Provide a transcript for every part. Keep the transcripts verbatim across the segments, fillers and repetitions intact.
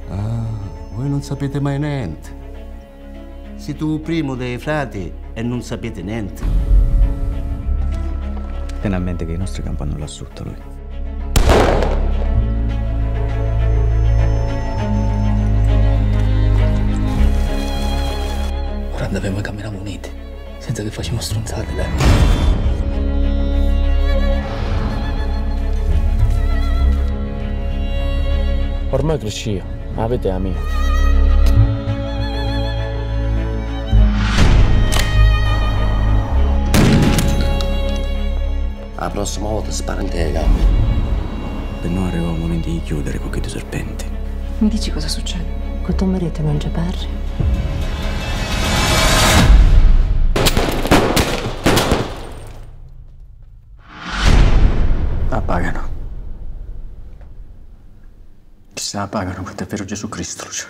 Ah, voi non sapete mai niente. Siete il primo dei frati e non sapete niente. Tieni a mente che i nostri campano là sotto lui. Ora andavamo e camminavamo uniti, senza che facciamo stronzate, dai. Ormai cresci, avete la mia. La prossima volta spara in te le gambe. Per noi arriva il momento di chiudere con quei due serpenti. Mi dici cosa succede? Con tuo marito non ci parli? La pagano. Chissà la pagano per davvero Gesù Cristo, Lucio.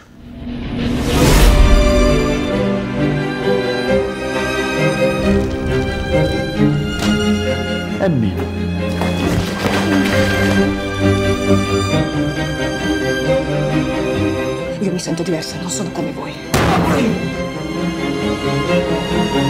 È mio. Io mi sento diversa, non sono come voi.